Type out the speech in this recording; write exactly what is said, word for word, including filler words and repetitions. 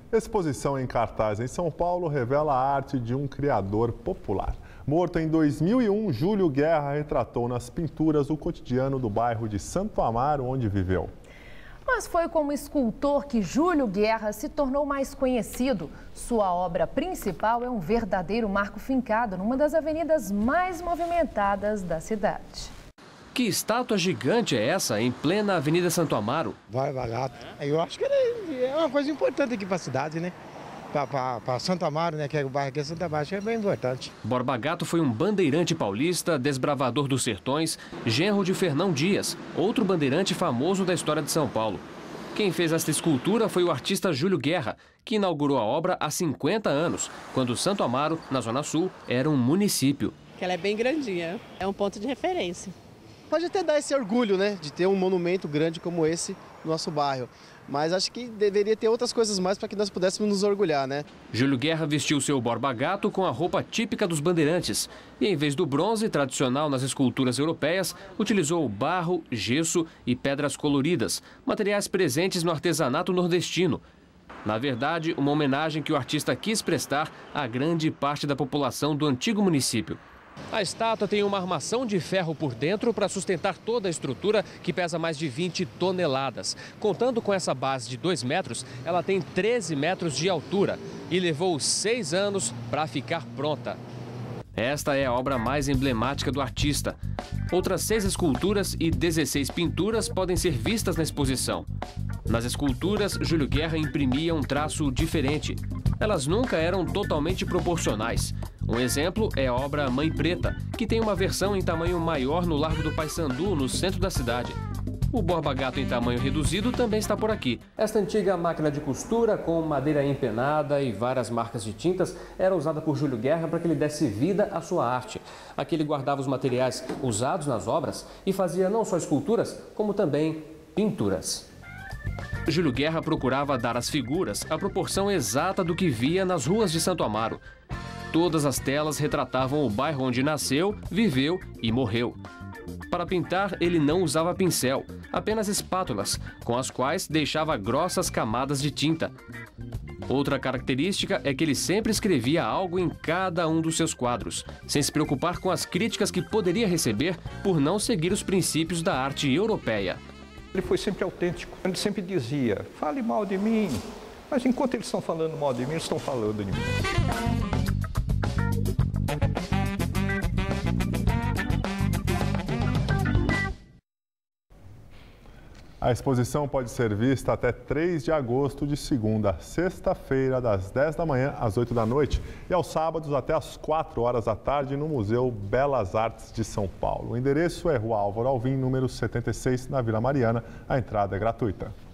Exposição em cartaz em São Paulo revela a arte de um criador popular. Morto em dois mil e um, Júlio Guerra retratou nas pinturas o cotidiano do bairro de Santo Amaro, onde viveu. Mas foi como escultor que Júlio Guerra se tornou mais conhecido. Sua obra principal é um verdadeiro marco fincado numa das avenidas mais movimentadas da cidade. Que estátua gigante é essa em plena Avenida Santo Amaro? Borba Gato. Eu acho que é uma coisa importante aqui para a cidade, né? Para Santo Amaro, né? Que é o bairro aqui, Santa Baixa, é bem importante. Borba Gato foi um bandeirante paulista, desbravador dos sertões, genro de Fernão Dias, outro bandeirante famoso da história de São Paulo. Quem fez esta escultura foi o artista Júlio Guerra, que inaugurou a obra há cinquenta anos, quando Santo Amaro, na Zona Sul, era um município. Ela é bem grandinha, é um ponto de referência. Pode até dar esse orgulho, né, de ter um monumento grande como esse no nosso bairro. Mas acho que deveria ter outras coisas mais para que nós pudéssemos nos orgulhar, né? Júlio Guerra vestiu seu Borba Gato com a roupa típica dos bandeirantes. E em vez do bronze tradicional nas esculturas europeias, utilizou barro, gesso e pedras coloridas, materiais presentes no artesanato nordestino. Na verdade, uma homenagem que o artista quis prestar à grande parte da população do antigo município. A estátua tem uma armação de ferro por dentro para sustentar toda a estrutura, que pesa mais de vinte toneladas. Contando com essa base de dois metros, ela tem treze metros de altura e levou seis anos para ficar pronta. Esta é a obra mais emblemática do artista. Outras seis esculturas e dezesseis pinturas podem ser vistas na exposição. Nas esculturas, Júlio Guerra imprimia um traço diferente. Elas nunca eram totalmente proporcionais. Um exemplo é a obra Mãe Preta, que tem uma versão em tamanho maior no Largo do Paissandu, no centro da cidade. O Borba Gato em tamanho reduzido também está por aqui. Esta antiga máquina de costura, com madeira empenada e várias marcas de tintas, era usada por Júlio Guerra para que ele desse vida à sua arte. Aqui ele guardava os materiais usados nas obras e fazia não só esculturas, como também pinturas. Júlio Guerra procurava dar às figuras a proporção exata do que via nas ruas de Santo Amaro. Todas as telas retratavam o bairro onde nasceu, viveu e morreu. Para pintar, ele não usava pincel, apenas espátulas, com as quais deixava grossas camadas de tinta. Outra característica é que ele sempre escrevia algo em cada um dos seus quadros, sem se preocupar com as críticas que poderia receber por não seguir os princípios da arte europeia. Ele foi sempre autêntico, ele sempre dizia, fale mal de mim, mas enquanto eles estão falando mal de mim, eles estão falando de mim. A exposição pode ser vista até três de agosto, de segunda a sexta-feira, das dez da manhã às oito da noite e aos sábados até às quatro horas da tarde no Museu Belas Artes de São Paulo. O endereço é Rua Álvaro Alvim, número setenta e seis, na Vila Mariana. A entrada é gratuita.